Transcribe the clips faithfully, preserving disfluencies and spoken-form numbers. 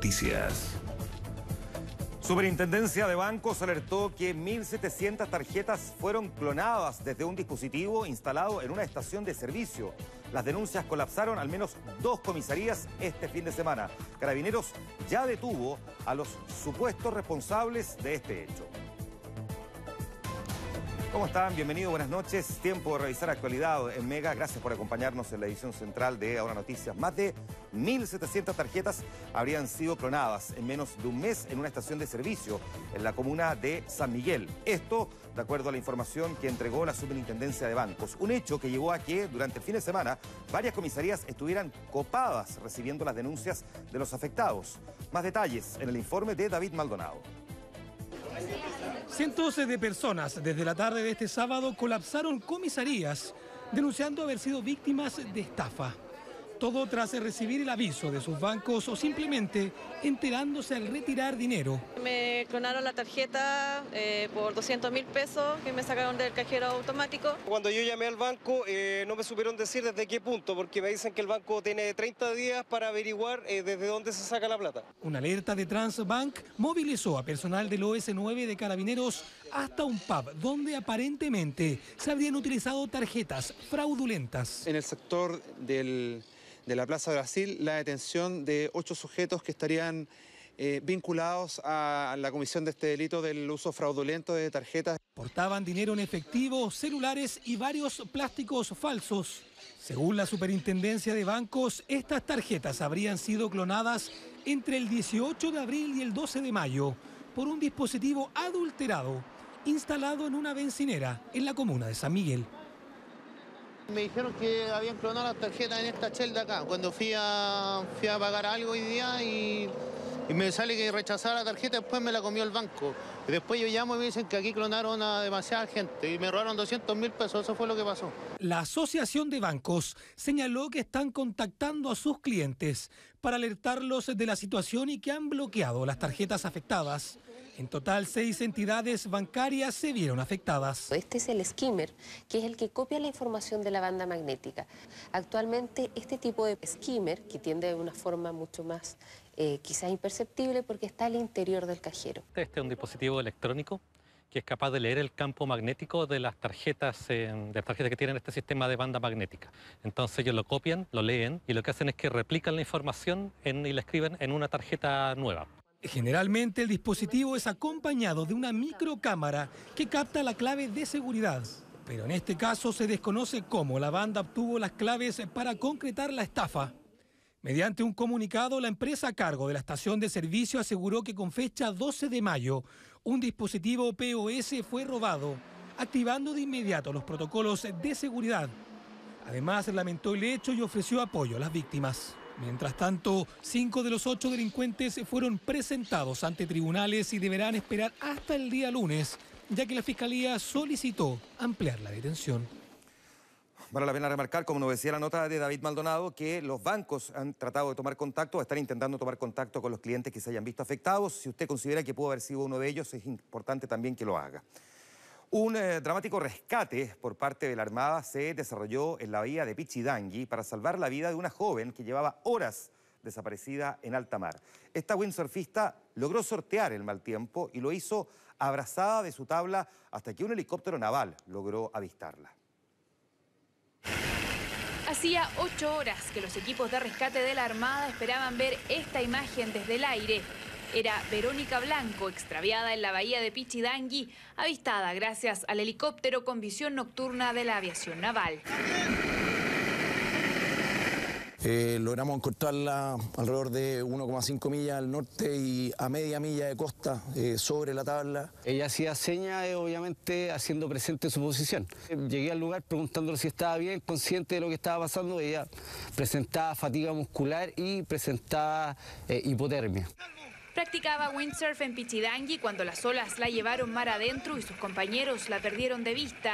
Noticias. Superintendencia de Bancos alertó que mil setecientas tarjetas fueron clonadas desde un dispositivo instalado en una estación de servicio. Las denuncias colapsaron al menos dos comisarías este fin de semana. Carabineros ya detuvo a los supuestos responsables de este hecho. ¿Cómo están? Bienvenidos, buenas noches. Tiempo de revisar actualidad en Mega. Gracias por acompañarnos en la edición central de Ahora Noticias. Más de mil setecientas tarjetas habrían sido clonadas en menos de un mes en una estación de servicio en la comuna de San Miguel. Esto, de acuerdo a la información que entregó la Superintendencia de Bancos. Un hecho que llevó a que, durante el fin de semana, varias comisarías estuvieran copadas recibiendo las denuncias de los afectados. Más detalles en el informe de David Maldonado. Cientos de personas desde la tarde de este sábado colapsaron comisarías denunciando haber sido víctimas de estafa. Todo tras recibir el aviso de sus bancos o simplemente enterándose al retirar dinero. Me clonaron la tarjeta eh, por doscientos mil pesos que me sacaron del cajero automático. Cuando yo llamé al banco eh, no me supieron decir desde qué punto, porque me dicen que el banco tiene treinta días para averiguar eh, desde dónde se saca la plata. Una alerta de Transbank movilizó a personal del O S nueve de Carabineros hasta un pub donde aparentemente se habrían utilizado tarjetas fraudulentas. En el sector del... de la Plaza Brasil, la detención de ocho sujetos que estarían eh, vinculados a la comisión de este delito del uso fraudulento de tarjetas. Portaban dinero en efectivo, celulares y varios plásticos falsos. Según la Superintendencia de Bancos, estas tarjetas habrían sido clonadas entre el dieciocho de abril y el doce de mayo por un dispositivo adulterado instalado en una bencinera en la comuna de San Miguel. Me dijeron que habían clonado las tarjetas en esta celda acá, cuando fui a, fui a pagar algo hoy día y, y me sale que rechazaba la tarjeta, después me la comió el banco. Y después yo llamo y me dicen que aquí clonaron a demasiada gente y me robaron doscientos mil pesos, eso fue lo que pasó. La Asociación de Bancos señaló que están contactando a sus clientes para alertarlos de la situación y que han bloqueado las tarjetas afectadas. En total, seis entidades bancarias se vieron afectadas. Este es el skimmer, que es el que copia la información de la banda magnética. Actualmente, este tipo de skimmer, que tiende de una forma mucho más eh, quizás imperceptible porque está al interior del cajero. Este es un dispositivo electrónico que es capaz de leer el campo magnético de las tarjetas, eh, de las tarjetas que tienen este sistema de banda magnética. Entonces ellos lo copian, lo leen y lo que hacen es que replican la información en, y la escriben en una tarjeta nueva. Generalmente el dispositivo es acompañado de una microcámara que capta la clave de seguridad. Pero en este caso se desconoce cómo la banda obtuvo las claves para concretar la estafa. Mediante un comunicado, la empresa a cargo de la estación de servicio aseguró que con fecha doce de mayo, un dispositivo P O S fue robado, activando de inmediato los protocolos de seguridad. Además, lamentó el hecho y ofreció apoyo a las víctimas. Mientras tanto, cinco de los ocho delincuentes fueron presentados ante tribunales y deberán esperar hasta el día lunes, ya que la Fiscalía solicitó ampliar la detención. Vale la pena remarcar, como nos decía la nota de David Maldonado, que los bancos han tratado de tomar contacto, están intentando tomar contacto con los clientes que se hayan visto afectados. Si usted considera que pudo haber sido uno de ellos, es importante también que lo haga. Un eh, dramático rescate por parte de la Armada se desarrolló en la bahía de Pichidangui para salvar la vida de una joven que llevaba horas desaparecida en alta mar. Esta windsurfista logró sortear el mal tiempo y lo hizo abrazada de su tabla hasta que un helicóptero naval logró avistarla. Hacía ocho horas que los equipos de rescate de la Armada esperaban ver esta imagen desde el aire. Era Verónica Blanco, extraviada en la bahía de Pichidangui, avistada gracias al helicóptero con visión nocturna de la aviación naval. Eh, logramos encontrarla alrededor de uno coma cinco millas al norte y a media milla de costa eh, sobre la tabla. Ella hacía señas, eh, obviamente, haciendo presente su posición. Llegué al lugar preguntándole si estaba bien, consciente de lo que estaba pasando. Ella presentaba fatiga muscular y presentaba eh, hipotermia. Practicaba windsurf en Pichidangui cuando las olas la llevaron mar adentro y sus compañeros la perdieron de vista.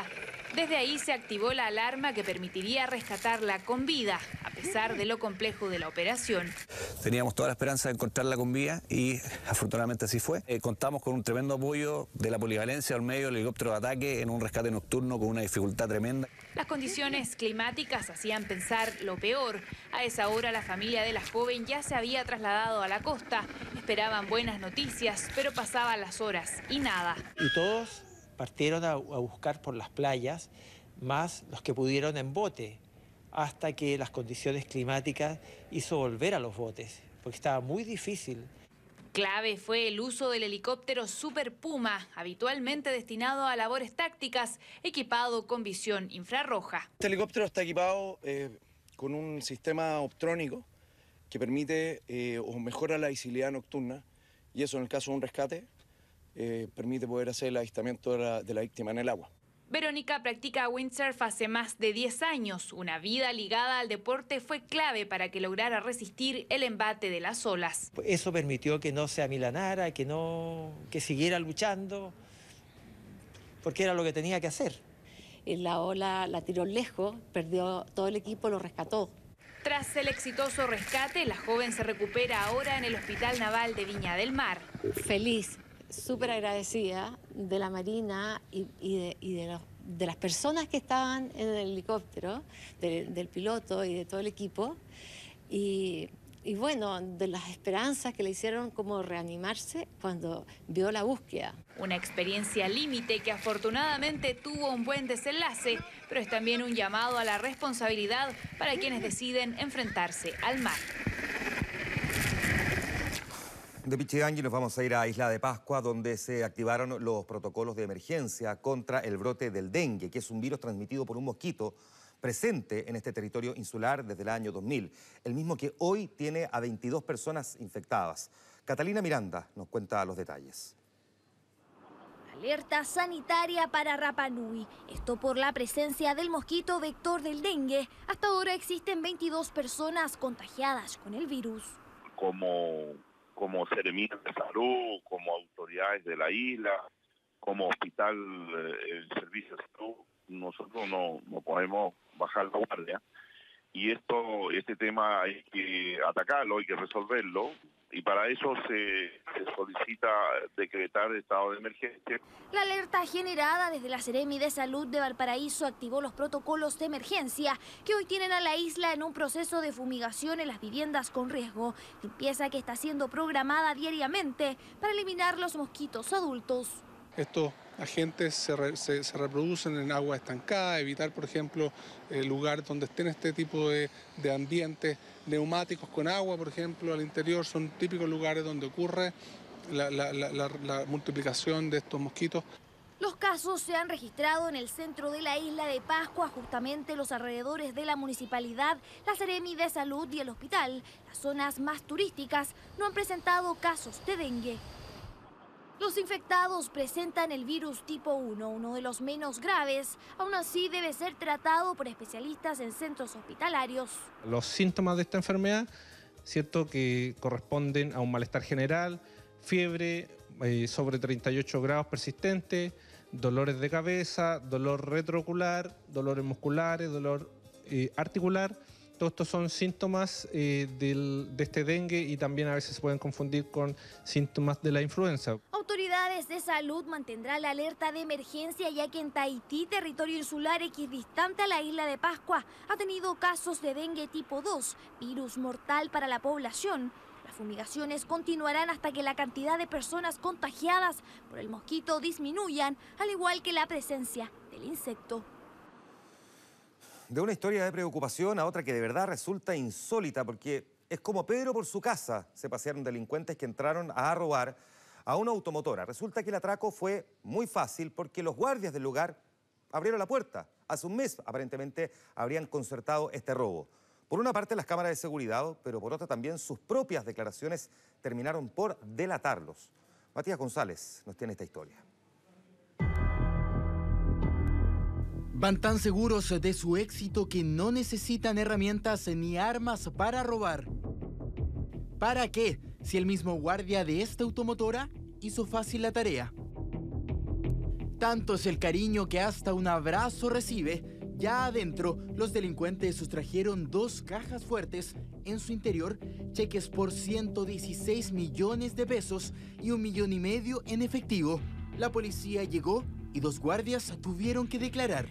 Desde ahí se activó la alarma que permitiría rescatarla con vida, a pesar de lo complejo de la operación. Teníamos toda la esperanza de encontrarla con vida y afortunadamente así fue. Eh, contamos con un tremendo apoyo de la polivalencia al medio del helicóptero de ataque en un rescate nocturno con una dificultad tremenda. Las condiciones climáticas hacían pensar lo peor. A esa hora la familia de la joven ya se había trasladado a la costa. Esperaban buenas noticias, pero pasaban las horas y nada. Y todos partieron a, a buscar por las playas, más los que pudieron en bote, hasta que las condiciones climáticas hizo volver a los botes, porque estaba muy difícil. Clave fue el uso del helicóptero Super Puma, habitualmente destinado a labores tácticas, equipado con visión infrarroja. Este helicóptero está equipado eh, con un sistema optrónico que permite eh, o mejora la visibilidad nocturna, y eso en el caso de un rescate eh, permite poder hacer el avistamiento de la, de la víctima en el agua. Verónica practica windsurf hace más de diez años. Una vida ligada al deporte fue clave para que lograra resistir el embate de las olas. Eso permitió que no se amilanara, que, no, que siguiera luchando, porque era lo que tenía que hacer. La ola la tiró lejos, perdió todo el equipo, lo rescató. Tras el exitoso rescate, la joven se recupera ahora en el Hospital Naval de Viña del Mar. Feliz, súper agradecida de la Marina y, y, de, y de, los, de las personas que estaban en el helicóptero, de, del piloto y de todo el equipo. Y, y bueno, de las esperanzas que le hicieron como reanimarse cuando vio la búsqueda. Una experiencia límite que afortunadamente tuvo un buen desenlace, pero es también un llamado a la responsabilidad para quienes deciden enfrentarse al mar. De Pichidangui nos vamos a ir a Isla de Pascua, donde se activaron los protocolos de emergencia contra el brote del dengue, que es un virus transmitido por un mosquito presente en este territorio insular desde el año dos mil, el mismo que hoy tiene a veintidós personas infectadas. Catalina Miranda nos cuenta los detalles. Alerta sanitaria para Rapa Nui. Esto por la presencia del mosquito vector del dengue. Hasta ahora existen veintidós personas contagiadas con el virus. Como, como Seremía de Salud, como autoridades de la isla, como hospital, eh, el servicio de salud, nosotros no, no podemos bajar la guardia. Y esto, este tema hay que atacarlo, hay que resolverlo. Y para eso se, se solicita decretar estado de emergencia. La alerta generada desde la Seremi de Salud de Valparaíso activó los protocolos de emergencia que hoy tienen a la isla en un proceso de fumigación en las viviendas con riesgo. Limpieza que está siendo programada diariamente para eliminar los mosquitos adultos. Estos agentes se, re, se, se reproducen en agua estancada, evitar, por ejemplo, el lugar donde estén este tipo de, de ambientes neumáticos con agua, por ejemplo, al interior, son típicos lugares donde ocurre la, la, la, la, la multiplicación de estos mosquitos. Los casos se han registrado en el centro de la isla de Pascua, justamente los alrededores de la municipalidad, la Seremi de Salud y el hospital. Las zonas más turísticas no han presentado casos de dengue. Los infectados presentan el virus tipo uno, uno de los menos graves. Aún así, debe ser tratado por especialistas en centros hospitalarios. Los síntomas de esta enfermedad, cierto, que corresponden a un malestar general, fiebre eh, sobre treinta y ocho grados persistente, dolores de cabeza, dolor retroocular, dolores musculares, dolor eh, articular. Todos estos son síntomas eh, del, de este dengue y también a veces se pueden confundir con síntomas de la influenza. Autoridades de salud mantendrán la alerta de emergencia ya que en Tahití, territorio insular equidistante a la isla de Pascua, ha tenido casos de dengue tipo dos, virus mortal para la población. Las fumigaciones continuarán hasta que la cantidad de personas contagiadas por el mosquito disminuyan, al igual que la presencia del insecto. De una historia de preocupación a otra que de verdad resulta insólita, porque es como Pedro por su casa. Se pasearon delincuentes que entraron a robar a una automotora. Resulta que el atraco fue muy fácil porque los guardias del lugar abrieron la puerta. Hace un mes, aparentemente, habrían concertado este robo. Por una parte, las cámaras de seguridad, pero por otra también sus propias declaraciones terminaron por delatarlos. Matías González nos tiene esta historia. Van tan seguros de su éxito que no necesitan herramientas ni armas para robar. ¿Para qué? Si el mismo guardia de esta automotora hizo fácil la tarea. Tanto es el cariño que hasta un abrazo recibe. Ya adentro, los delincuentes sustrajeron dos cajas fuertes. En su interior, cheques por ciento dieciséis millones de pesos y un millón y medio en efectivo. La policía llegó y dos guardias tuvieron que declarar.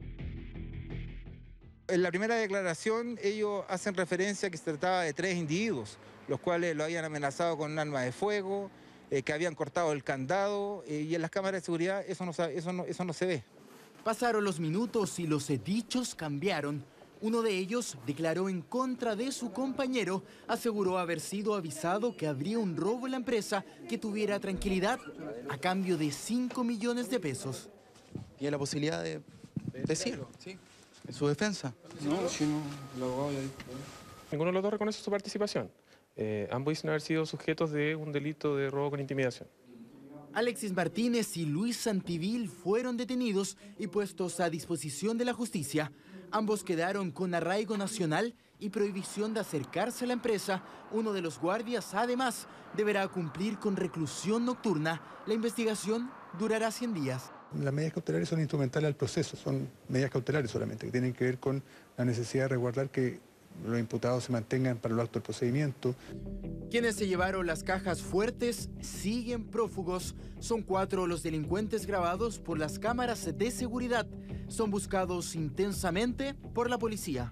En la primera declaración ellos hacen referencia a que se trataba de tres individuos, los cuales lo habían amenazado con un arma de fuego, eh, que habían cortado el candado, eh, y en las cámaras de seguridad eso no, eso, no, eso no se ve. Pasaron los minutos y los dichos cambiaron. Uno de ellos declaró en contra de su compañero, aseguró haber sido avisado que habría un robo en la empresa, que tuviera tranquilidad a cambio de cinco millones de pesos. ¿Tiene la posibilidad de decirlo? Sí. ¿En su defensa? No, si no, el abogado ya dijo. Ninguno de los dos reconoce su participación. Eh, ambos dicen haber sido sujetos de un delito de robo con intimidación. Alexis Martínez y Luis Santivil fueron detenidos y puestos a disposición de la justicia. Ambos quedaron con arraigo nacional y prohibición de acercarse a la empresa. Uno de los guardias, además, deberá cumplir con reclusión nocturna. La investigación durará cien días. Las medidas cautelares son instrumentales al proceso, son medidas cautelares solamente, que tienen que ver con la necesidad de resguardar que los imputados se mantengan para los actos del procedimiento. Quienes se llevaron las cajas fuertes siguen prófugos. Son cuatro los delincuentes grabados por las cámaras de seguridad. Son buscados intensamente por la policía.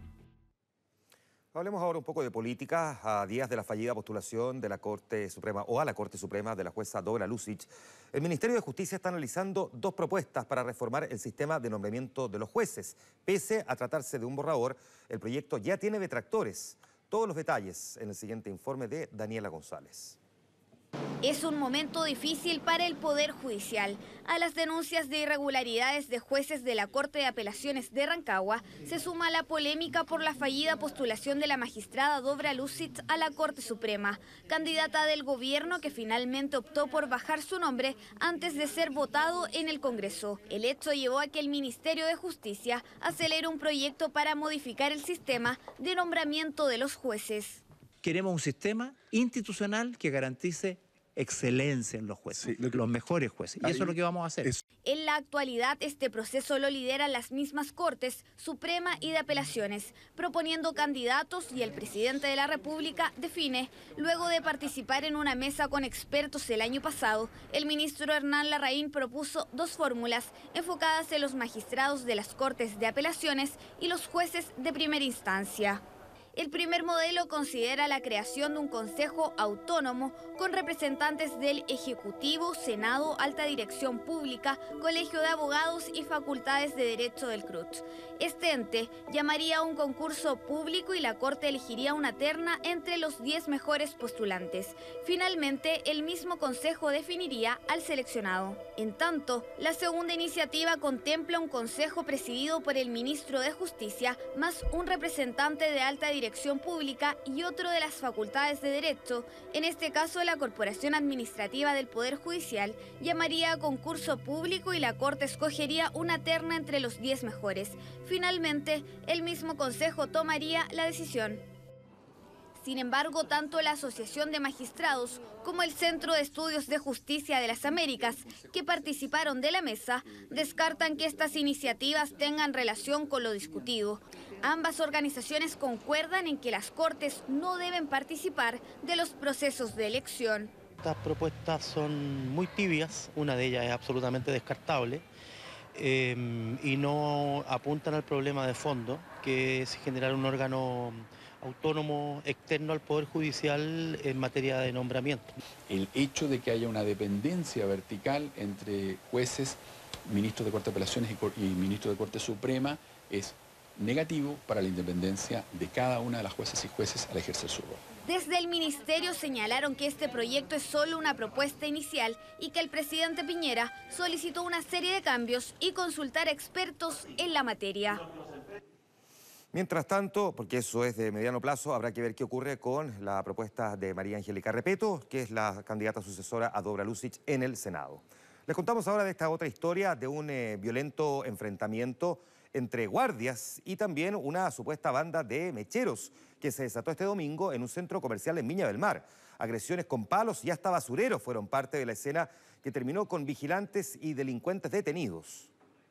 Hablemos ahora un poco de política. A días de la fallida postulación de la Corte Suprema o a la Corte Suprema de la jueza Dobra Lucic, el Ministerio de Justicia está analizando dos propuestas para reformar el sistema de nombramiento de los jueces. Pese a tratarse de un borrador, el proyecto ya tiene detractores. Todos los detalles en el siguiente informe de Daniela González. Es un momento difícil para el Poder Judicial. A las denuncias de irregularidades de jueces de la Corte de Apelaciones de Rancagua se suma la polémica por la fallida postulación de la magistrada Dobra Lucic a la Corte Suprema, candidata del gobierno que finalmente optó por bajar su nombre antes de ser votado en el Congreso. El hecho llevó a que el Ministerio de Justicia acelere un proyecto para modificar el sistema de nombramiento de los jueces. Queremos un sistema institucional que garantice excelencia en los jueces, sí, que... los mejores jueces. Y eso es lo que vamos a hacer. Es... En la actualidad, este proceso lo lideran las mismas Cortes Suprema y de Apelaciones, proponiendo candidatos, y el presidente de la República define. Luego de participar en una mesa con expertos el año pasado, el ministro Hernán Larraín propuso dos fórmulas enfocadas en los magistrados de las Cortes de Apelaciones y los jueces de primera instancia. El primer modelo considera la creación de un consejo autónomo con representantes del Ejecutivo, Senado, Alta Dirección Pública, Colegio de Abogados y Facultades de Derecho del C R U T. Este ente llamaría a un concurso público y la Corte elegiría una terna entre los diez mejores postulantes. Finalmente, el mismo consejo definiría al seleccionado. En tanto, la segunda iniciativa contempla un consejo presidido por el ministro de Justicia más un representante de Alta Dirección Dirección Pública y otro de las facultades de Derecho. En este caso, la Corporación Administrativa del Poder Judicial llamaría a concurso público y la Corte escogería una terna entre los diez mejores. Finalmente, el mismo Consejo tomaría la decisión. Sin embargo, tanto la Asociación de Magistrados como el Centro de Estudios de Justicia de las Américas, que participaron de la mesa, descartan que estas iniciativas tengan relación con lo discutido. Ambas organizaciones concuerdan en que las Cortes no deben participar de los procesos de elección. Estas propuestas son muy tibias, una de ellas es absolutamente descartable, eh, y no apuntan al problema de fondo, que es generar un órgano autónomo externo al Poder Judicial en materia de nombramiento. El hecho de que haya una dependencia vertical entre jueces, ministros de Corte de Apelaciones y, y ministros de Corte Suprema es negativo para la independencia de cada una de las jueces y jueces al ejercer su rol. Desde el Ministerio señalaron que este proyecto es solo una propuesta inicial y que el presidente Piñera solicitó una serie de cambios y consultar a expertos en la materia. Mientras tanto, porque eso es de mediano plazo, habrá que ver qué ocurre con la propuesta de María Angélica Repeto, que es la candidata sucesora a Dobra Lucic en el Senado. Les contamos ahora de esta otra historia de un eh, violento enfrentamiento entre guardias y también una supuesta banda de mecheros que se desató este domingo en un centro comercial en Viña del Mar. Agresiones con palos y hasta basureros fueron parte de la escena que terminó con vigilantes y delincuentes detenidos.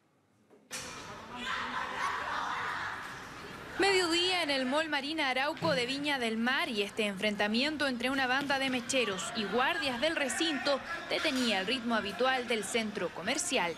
Mediodía en el Mall Marina Arauco de Viña del Mar, y este enfrentamiento entre una banda de mecheros y guardias del recinto detenía el ritmo habitual del centro comercial.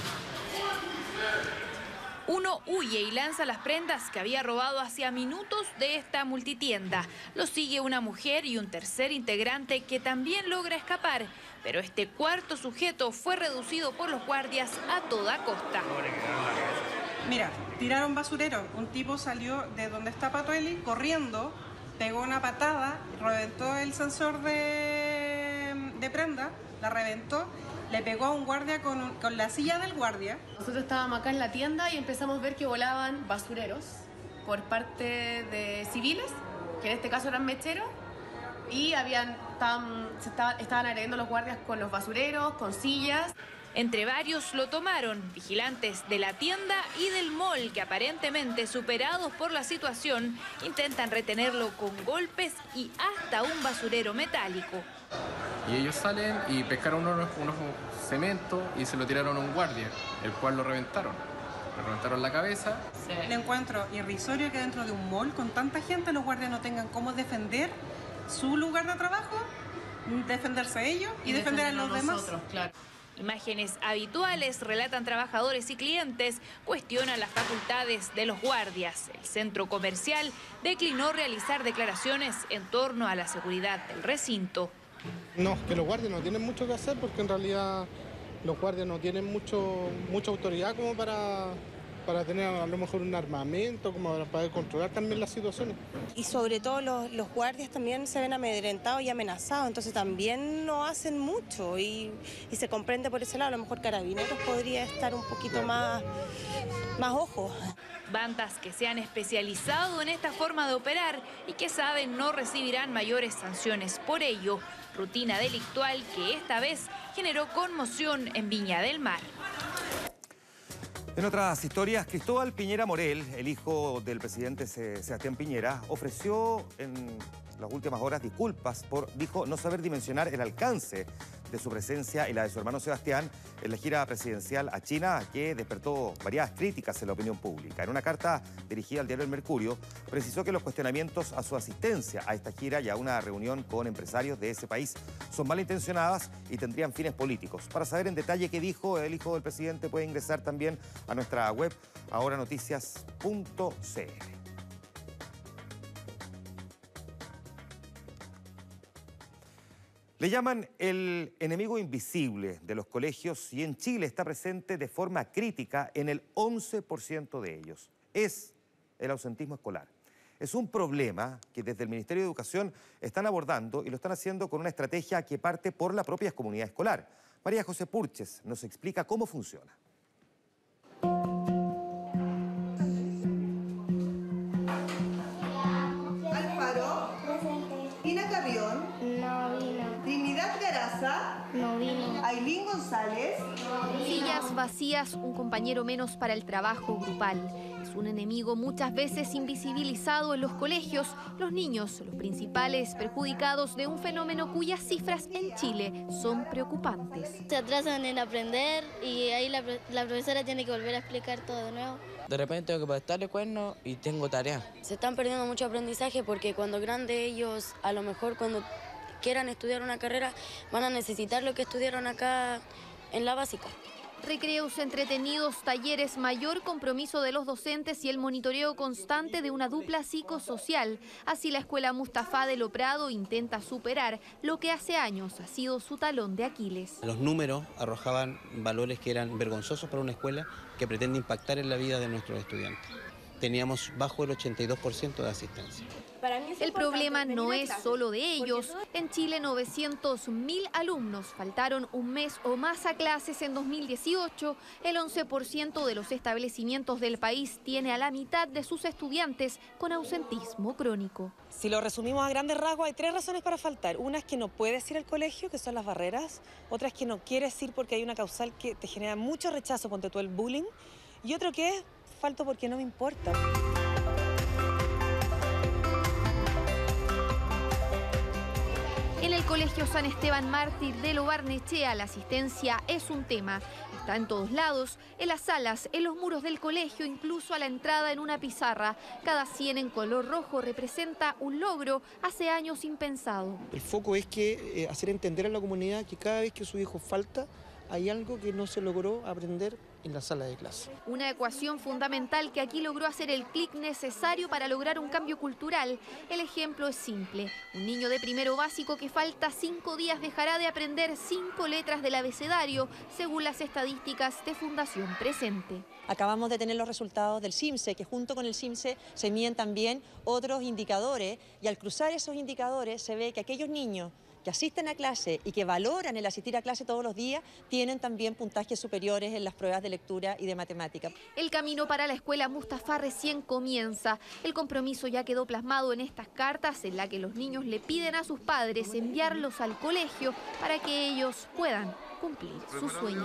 Uno huye y lanza las prendas que había robado hacía minutos de esta multitienda. Lo sigue una mujer y un tercer integrante que también logra escapar, pero este cuarto sujeto fue reducido por los guardias a toda costa. Mira, tiraron basurero. Un tipo salió de donde está Patueli corriendo, pegó una patada, reventó el sensor de, de prenda, la reventó, le pegó a un guardia con, un, con la silla del guardia. Nosotros estábamos acá en la tienda y empezamos a ver que volaban basureros por parte de civiles, que en este caso eran mecheros, y habían, estaban, se estaban, estaban agrediendo a los guardias con los basureros, con sillas. Entre varios lo tomaron, vigilantes de la tienda y del mall, que aparentemente, superados por la situación, intentan retenerlo con golpes y hasta un basurero metálico. Y ellos salen y pescaron unos, unos cementos y se lo tiraron a un guardia, el cual lo reventaron. Le reventaron la cabeza. Sí. Le encuentro irrisorio que dentro de un mall con tanta gente los guardias no tengan cómo defender su lugar de trabajo, defenderse ellos y, y defender a los nosotros, demás. Claro. Imágenes habituales, relatan trabajadores y clientes, cuestionan las facultades de los guardias. El centro comercial declinó realizar declaraciones en torno a la seguridad del recinto. No, que los guardias no tienen mucho que hacer porque en realidad los guardias no tienen mucho, mucha autoridad como para, para tener a lo mejor un armamento, como para poder controlar también las situaciones. Y sobre todo los, los guardias también se ven amedrentados y amenazados, entonces también no hacen mucho y, y se comprende por ese lado. A lo mejor Carabineros podría estar un poquito más, más ojo. Bandas que se han especializado en esta forma de operar y que saben no recibirán mayores sanciones por ello. Rutina delictual que esta vez generó conmoción en Viña del Mar. En otras historias, Cristóbal Piñera Morel, el hijo del presidente Sebastián Piñera, ofreció en las últimas horas disculpas por, dijo, no saber dimensionar el alcance de su presencia y la de su hermano Sebastián en la gira presidencial a China, que despertó variadas críticas en la opinión pública. En una carta dirigida al diario El Mercurio, precisó que los cuestionamientos a su asistencia a esta gira y a una reunión con empresarios de ese país son malintencionadas y tendrían fines políticos. Para saber en detalle qué dijo el hijo del presidente, puede ingresar también a nuestra web ahora noticias punto c l. Le llaman el enemigo invisible de los colegios y en Chile está presente de forma crítica en el once por ciento de ellos. Es el ausentismo escolar. Es un problema que desde el Ministerio de Educación están abordando y lo están haciendo con una estrategia que parte por la propia comunidad escolar. María José Purches nos explica cómo funciona. Alfaro. Ina Carrión. No vino. Trinidad Garaza. No vino. Ailín González. Sillas vacías, un compañero menos para el trabajo grupal. Es un enemigo muchas veces invisibilizado en los colegios. Los niños, los principales perjudicados de un fenómeno cuyas cifras en Chile son preocupantes. Se atrasan en aprender y ahí la, la profesora tiene que volver a explicar todo de nuevo. De repente tengo que prestarle cuernos y tengo tarea. Se están perdiendo mucho aprendizaje porque cuando grandes ellos, a lo mejor cuando quieran estudiar una carrera, van a necesitar lo que estudiaron acá en la básica. Recreos entretenidos, talleres, mayor compromiso de los docentes y el monitoreo constante de una dupla psicosocial. Así la Escuela Mustafa de Loprado intenta superar lo que hace años ha sido su talón de Aquiles. Los números arrojaban valores que eran vergonzosos para una escuela que pretende impactar en la vida de nuestros estudiantes. Teníamos bajo el ochenta y dos por ciento de asistencia. El problema no es solo de ellos. En Chile, novecientos mil alumnos faltaron un mes o más a clases en dos mil dieciocho. El once por ciento de los establecimientos del país tiene a la mitad de sus estudiantes con ausentismo crónico. Si lo resumimos a grandes rasgos, hay tres razones para faltar. Una es que no puedes ir al colegio, que son las barreras. Otra es que no quieres ir porque hay una causal que te genera mucho rechazo, ponte tú el bullying. Y otro que es falto porque no me importa. En el Colegio San Esteban Mártir de Lo Barnechea, la asistencia es un tema. Está en todos lados, en las salas, en los muros del colegio, incluso a la entrada en una pizarra. Cada cien en color rojo representa un logro hace años impensado. El foco es que eh, hacer entender a la comunidad que cada vez que su hijo falta, hay algo que no se logró aprender en la sala de clase. Una ecuación fundamental que aquí logró hacer el clic necesario para lograr un cambio cultural. El ejemplo es simple. Un niño de primero básico que falta cinco días dejará de aprender cinco letras del abecedario, según las estadísticas de Fundación Presente. Acabamos de tener los resultados del CIMSE, que junto con el CIMSE se miden también otros indicadores, y al cruzar esos indicadores se ve que aquellos niños que asisten a clase y que valoran el asistir a clase todos los días, tienen también puntajes superiores en las pruebas de lectura y de matemática. El camino para la escuela Mustafa recién comienza. El compromiso ya quedó plasmado en estas cartas en las que los niños le piden a sus padres enviarlos al colegio para que ellos puedan cumplir sus sueños.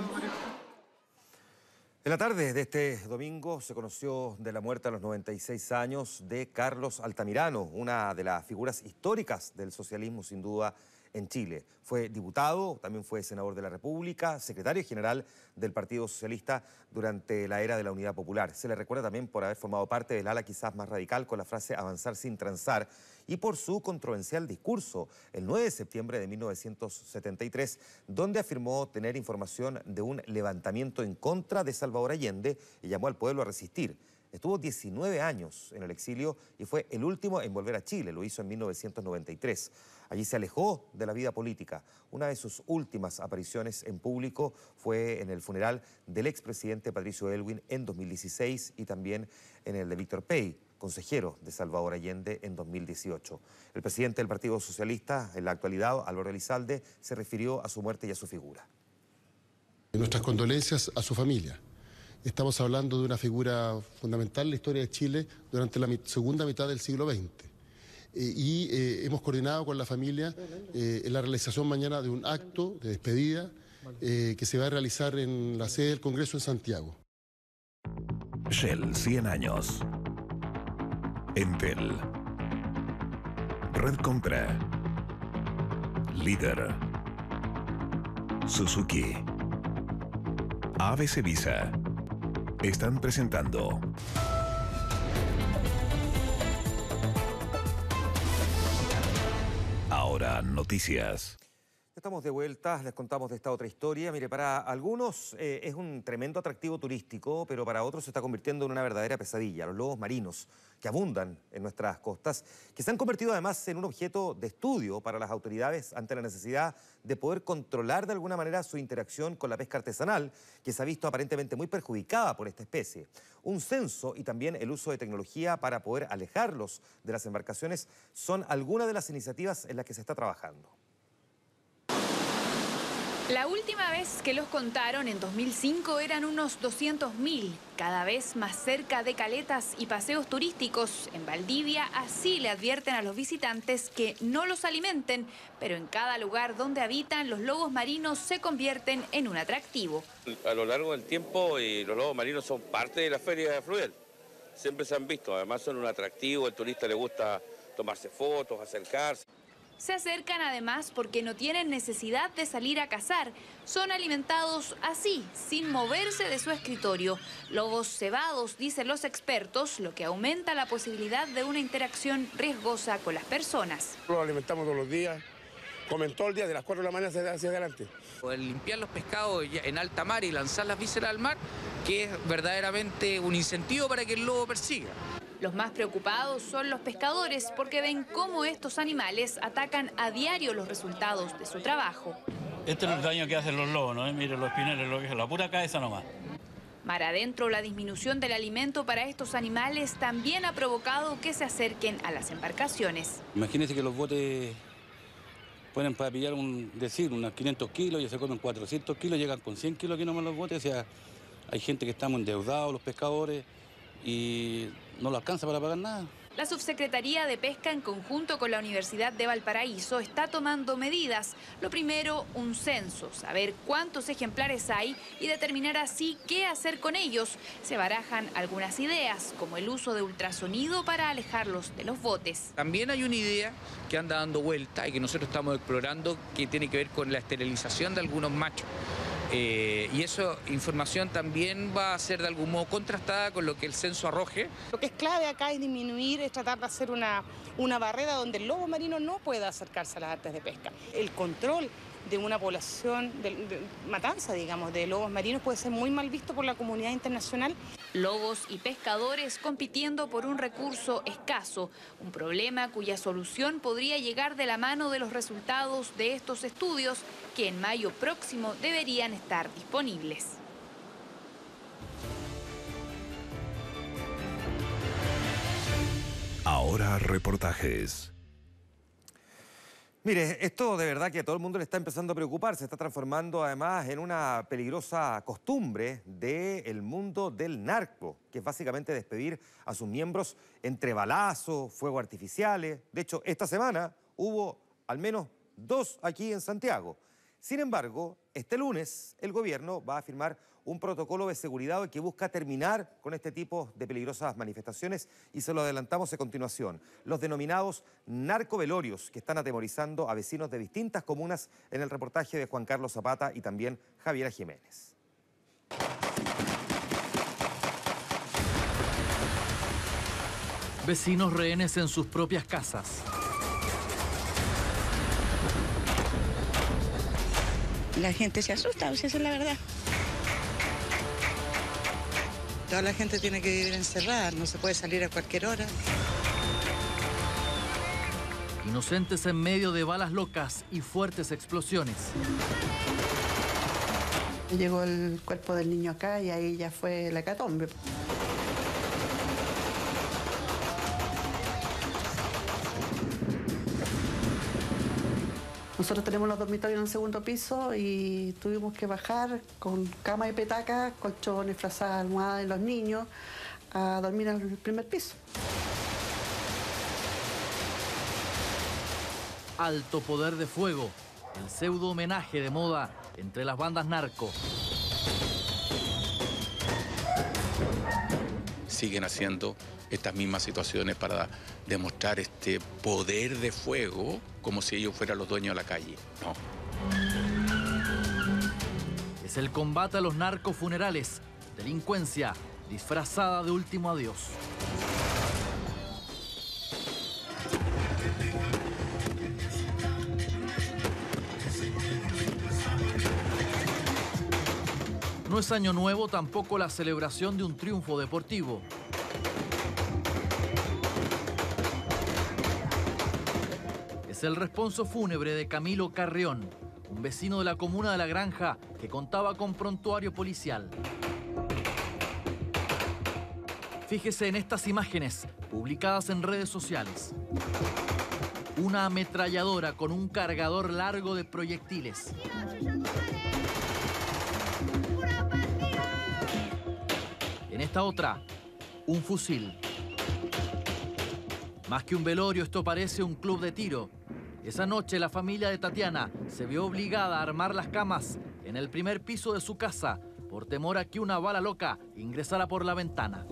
En la tarde de este domingo se conoció de la muerte a los noventa y seis años de Carlos Altamirano, una de las figuras históricas del socialismo sin duda en Chile. Fue diputado, también fue senador de la República, secretario general del Partido Socialista durante la era de la Unidad Popular. Se le recuerda también por haber formado parte del ala quizás más radical con la frase avanzar sin transar y por su controversial discurso el nueve de septiembre de mil novecientos setenta y tres, donde afirmó tener información de un levantamiento en contra de Salvador Allende y llamó al pueblo a resistir. Estuvo diecinueve años en el exilio y fue el último en volver a Chile, lo hizo en mil novecientos noventa y tres. Allí se alejó de la vida política. Una de sus últimas apariciones en público fue en el funeral del expresidente Patricio Aylwin en dos mil dieciséis y también en el de Víctor Pey, consejero de Salvador Allende en dos mil dieciocho. El presidente del Partido Socialista, en la actualidad, Álvaro Elizalde, se refirió a su muerte y a su figura. Nuestras condolencias a su familia. Estamos hablando de una figura fundamental en la historia de Chile durante la segunda mitad del siglo veinte. Eh, y eh, hemos coordinado con la familia eh, en la realización mañana de un acto de despedida eh, que se va a realizar en la sede del Congreso en Santiago. Shell, cien años. Entel. Red Compra. Líder. Suzuki. A B C Visa. Están presentando Ahora Noticias. Estamos de vuelta, les contamos de esta otra historia. Mire, para algunos eh, es un tremendo atractivo turístico, pero para otros se está convirtiendo en una verdadera pesadilla. Los lobos marinos, que abundan en nuestras costas, que se han convertido además en un objeto de estudio para las autoridades ante la necesidad de poder controlar de alguna manera su interacción con la pesca artesanal, que se ha visto aparentemente muy perjudicada por esta especie. Un censo y también el uso de tecnología para poder alejarlos de las embarcaciones son algunas de las iniciativas en las que se está trabajando. La última vez que los contaron, en dos mil cinco, eran unos doscientos mil, cada vez más cerca de caletas y paseos turísticos. En Valdivia así le advierten a los visitantes que no los alimenten, pero en cada lugar donde habitan, los lobos marinos se convierten en un atractivo. A lo largo del tiempo, y los lobos marinos son parte de la feria fluvial. Siempre se han visto, además son un atractivo, al turista le gusta tomarse fotos, acercarse. Se acercan además porque no tienen necesidad de salir a cazar. Son alimentados así, sin moverse de su escritorio. Lobos cebados, dicen los expertos, lo que aumenta la posibilidad de una interacción riesgosa con las personas. Los alimentamos todos los días, comen todo el día, de las cuatro de la mañana hacia adelante. El limpiar los pescados en alta mar y lanzar las vísceras al mar, que es verdaderamente un incentivo para que el lobo persiga. Los más preocupados son los pescadores porque ven cómo estos animales atacan a diario los resultados de su trabajo. Este es el daño que hacen los lobos, ¿no? Miren los espineles, lo que es la pura cabeza nomás. Mar adentro, la disminución del alimento para estos animales también ha provocado que se acerquen a las embarcaciones. Imagínense que los botes ponen para pillar, un, decir, unos quinientos kilos, ya se comen cuatrocientos kilos, llegan con cien kilos aquí nomás los botes. O sea, hay gente que estamos endeudados, los pescadores, y no lo alcanza para pagar nada. La Subsecretaría de Pesca, en conjunto con la Universidad de Valparaíso, está tomando medidas. Lo primero, un censo, saber cuántos ejemplares hay y determinar así qué hacer con ellos. Se barajan algunas ideas, como el uso de ultrasonido para alejarlos de los botes. También hay una idea que anda dando vuelta y que nosotros estamos explorando, que tiene que ver con la esterilización de algunos machos. Eh, y esa información también va a ser de algún modo contrastada con lo que el censo arroje. Lo que es clave acá es disminuir, es tratar de hacer una, una barrera donde el lobo marino no pueda acercarse a las artes de pesca. El control de una población, de, de matanza, digamos, de lobos marinos puede ser muy mal visto por la comunidad internacional. Lobos y pescadores compitiendo por un recurso escaso, un problema cuya solución podría llegar de la mano de los resultados de estos estudios que en mayo próximo deberían estar disponibles. Ahora reportajes. Mire, esto de verdad que a todo el mundo le está empezando a preocupar, se está transformando además en una peligrosa costumbre del mundo del narco, que es básicamente despedir a sus miembros entre balazos, fuegos artificiales. De hecho, esta semana hubo al menos dos aquí en Santiago. Sin embargo, este lunes el gobierno va a firmar un protocolo de seguridad que busca terminar con este tipo de peligrosas manifestaciones y se lo adelantamos a continuación. Los denominados narcovelorios que están atemorizando a vecinos de distintas comunas en el reportaje de Juan Carlos Zapata y también Javiera Jiménez. Vecinos rehenes en sus propias casas. La gente se asusta, esa es la verdad. Toda la gente tiene que vivir encerrada, no se puede salir a cualquier hora. Inocentes en medio de balas locas y fuertes explosiones. Llegó el cuerpo del niño acá y ahí ya fue la hecatombe. Nosotros tenemos los dormitorios en el segundo piso y tuvimos que bajar con cama y petaca, colchones, frazadas, almohadas de los niños a dormir en el primer piso. Alto poder de fuego, el pseudo homenaje de moda entre las bandas narco. Siguen haciendo estas mismas situaciones para demostrar este poder de fuego como si ellos fueran los dueños de la calle. No. Es el combate a los narcofunerales, delincuencia disfrazada de último adiós. No es año nuevo tampoco la celebración de un triunfo deportivo. Es el responso fúnebre de Camilo Carrión, un vecino de la comuna de La Granja que contaba con prontuario policial. Fíjese en estas imágenes publicadas en redes sociales. Una ametralladora con un cargador largo de proyectiles. En esta otra, un fusil. Más que un velorio, esto parece un club de tiro. Esa noche la familia de Tatiana se vio obligada a armar las camas en el primer piso de su casa por temor a que una bala loca ingresara por la ventana.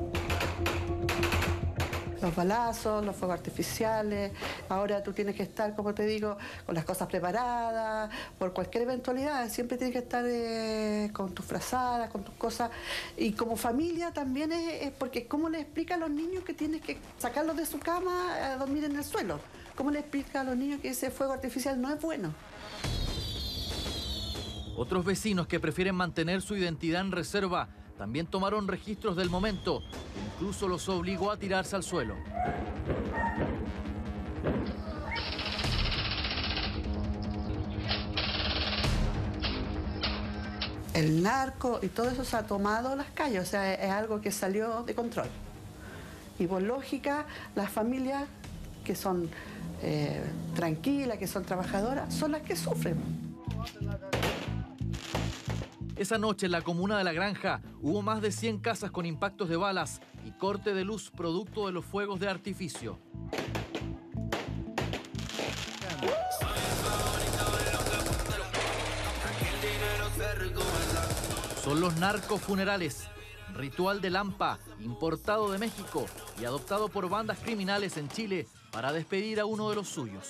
Los balazos, los fuegos artificiales, ahora tú tienes que estar, como te digo, con las cosas preparadas, por cualquier eventualidad, siempre tienes que estar eh, con tus frazadas, con tus cosas, y como familia también es, es porque ¿cómo le explica a los niños que tienes que sacarlos de su cama a dormir en el suelo? ¿Cómo le explica a los niños que ese fuego artificial no es bueno? Otros vecinos que prefieren mantener su identidad en reserva también tomaron registros del momento, incluso los obligó a tirarse al suelo. El narco y todo eso se ha tomado las calles, o sea, es algo que salió de control. Y por lógica, las familias que son eh, tranquilas, que son trabajadoras, son las que sufren. Esa noche en la comuna de La Granja hubo más de cien casas con impactos de balas y corte de luz producto de los fuegos de artificio. Son los narcofunerales, ritual de Lampa, importado de México y adoptado por bandas criminales en Chile para despedir a uno de los suyos.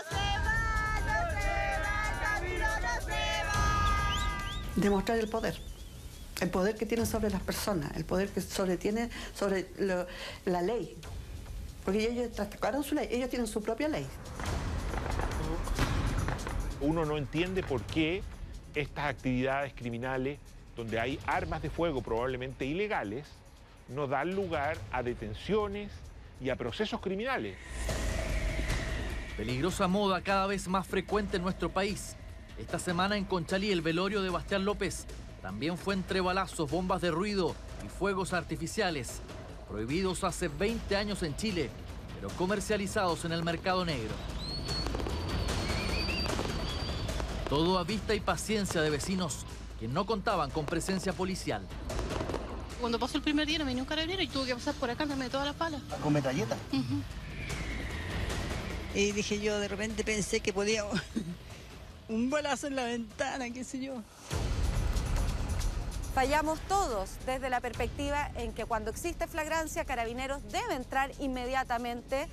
Demostrar el poder, el poder que tienen sobre las personas, el poder que sobre tienen sobre lo, la ley, porque ellos trastocaron su ley, ellos tienen su propia ley. Uno no entiende por qué estas actividades criminales, donde hay armas de fuego probablemente ilegales, no dan lugar a detenciones y a procesos criminales. Peligrosa moda cada vez más frecuente en nuestro país. Esta semana en Conchalí, el velorio de Bastián López también fue entre balazos, bombas de ruido y fuegos artificiales, prohibidos hace veinte años en Chile, pero comercializados en el mercado negro. Todo a vista y paciencia de vecinos que no contaban con presencia policial. Cuando pasó el primer día no venía un carabinero y tuve que pasar por acá, darme todas las balas. ¿Con metralleta? Uh-huh. Y dije yo, de repente pensé que podía un balazo en la ventana, qué sé yo. Fallamos todos desde la perspectiva en que cuando existe flagrancia, Carabineros debe entrar inmediatamente.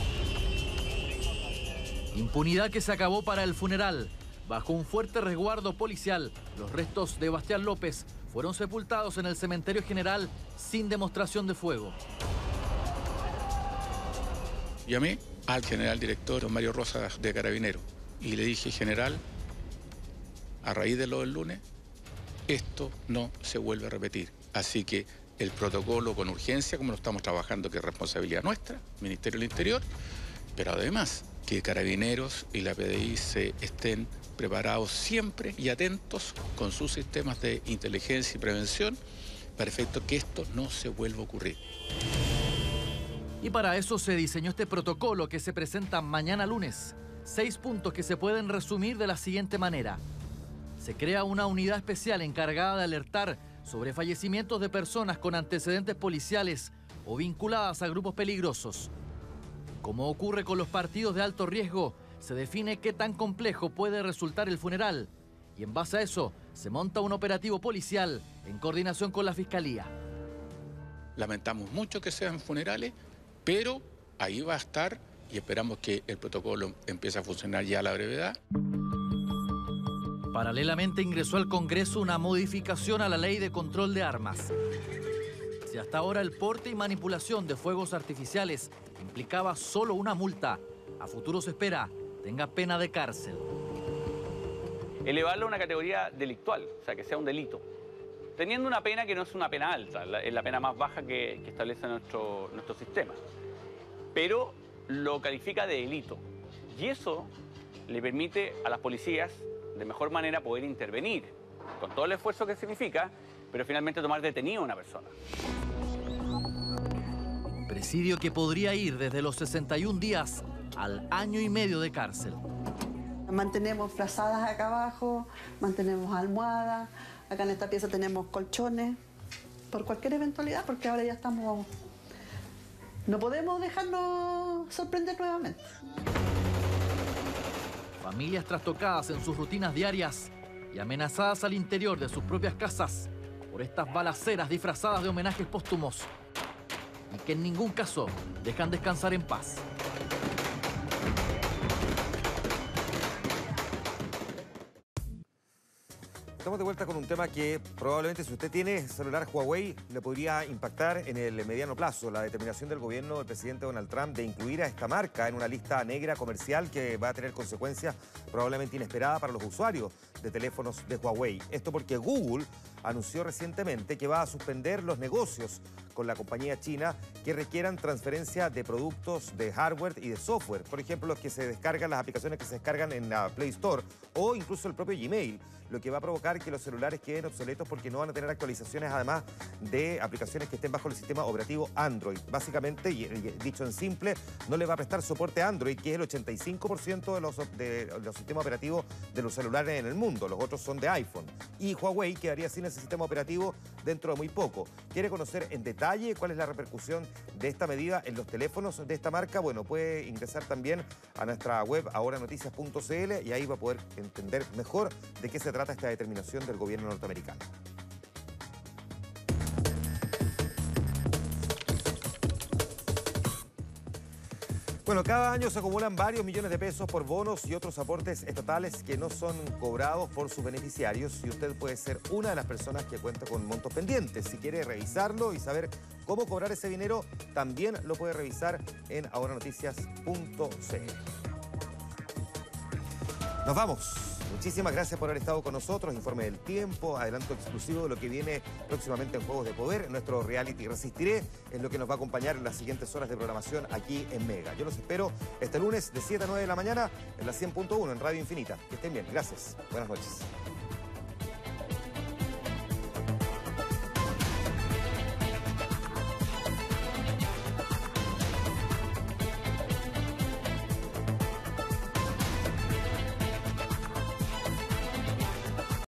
Impunidad que se acabó para el funeral. Bajo un fuerte resguardo policial, los restos de Bastián López fueron sepultados en el cementerio general sin demostración de fuego. Llamé al general director don Mario Rosas de Carabineros y le dije, general, a raíz de lo del lunes, esto no se vuelve a repetir. Así que el protocolo con urgencia, como lo estamos trabajando, que es responsabilidad nuestra, Ministerio del Interior, pero además que Carabineros y la P D I se estén preparados siempre y atentos con sus sistemas de inteligencia y prevención para efecto que esto no se vuelva a ocurrir. Y para eso se diseñó este protocolo que se presenta mañana lunes. Seis puntos que se pueden resumir de la siguiente manera. Se crea una unidad especial encargada de alertar sobre fallecimientos de personas con antecedentes policiales o vinculadas a grupos peligrosos. Como ocurre con los partidos de alto riesgo, se define qué tan complejo puede resultar el funeral y en base a eso se monta un operativo policial en coordinación con la Fiscalía. Lamentamos mucho que sean funerales, pero ahí va a estar y esperamos que el protocolo empiece a funcionar ya a la brevedad. Paralelamente ingresó al Congreso una modificación a la Ley de Control de Armas. Si hasta ahora el porte y manipulación de fuegos artificiales implicaba solo una multa, a futuro se espera tenga pena de cárcel. Elevarlo a una categoría delictual, o sea, que sea un delito, teniendo una pena que no es una pena alta, es la pena más baja que, que establece nuestro, nuestro sistema, pero lo califica de delito y eso le permite a las policías de mejor manera poder intervenir con todo el esfuerzo que significa, pero finalmente tomar detenido a una persona. Presidio que podría ir desde los sesenta y un días al año y medio de cárcel. Mantenemos frazadas acá abajo, mantenemos almohadas, acá en esta pieza tenemos colchones, por cualquier eventualidad, porque ahora ya estamos... No podemos dejarnos sorprender nuevamente. Familias trastocadas en sus rutinas diarias y amenazadas al interior de sus propias casas por estas balaceras disfrazadas de homenajes póstumos y que en ningún caso dejan descansar en paz. Estamos de vuelta con un tema que probablemente si usted tiene celular Huawei le podría impactar en el mediano plazo. La determinación del gobierno del presidente Donald Trump de incluir a esta marca en una lista negra comercial que va a tener consecuencias probablemente inesperadas para los usuarios de teléfonos de Huawei. Esto porque Google anunció recientemente que va a suspender los negocios con la compañía china que requieran transferencia de productos de hardware y de software. Por ejemplo, los que se descargan, las aplicaciones que se descargan en la Play Store o incluso el propio Gmail, lo que va a provocar evitar que los celulares queden obsoletos porque no van a tener actualizaciones, además de aplicaciones que estén bajo el sistema operativo Android. Básicamente, y dicho en simple, no le va a prestar soporte a Android, que es el ochenta y cinco por ciento de los, de los sistemas operativos de los celulares en el mundo. Los otros son de iPhone. Y Huawei quedaría sin ese sistema operativo dentro de muy poco. ¿Quiere conocer en detalle cuál es la repercusión de esta medida en los teléfonos de esta marca? Bueno, puede ingresar también a nuestra web ahora noticias punto c l y ahí va a poder entender mejor de qué se trata esta determinación del gobierno norteamericano. Bueno, cada año se acumulan varios millones de pesos por bonos y otros aportes estatales que no son cobrados por sus beneficiarios y usted puede ser una de las personas que cuenta con montos pendientes. Si quiere revisarlo y saber cómo cobrar ese dinero, también lo puede revisar en ahora noticias punto c l. Nos vamos. Muchísimas gracias por haber estado con nosotros. Informe del tiempo, adelanto exclusivo de lo que viene próximamente en Juegos de Poder. Nuestro reality Resistiré es lo que nos va a acompañar en las siguientes horas de programación aquí en Mega. Yo los espero este lunes de siete a nueve de la mañana en la cien punto uno en Radio Infinita. Que estén bien. Gracias. Buenas noches.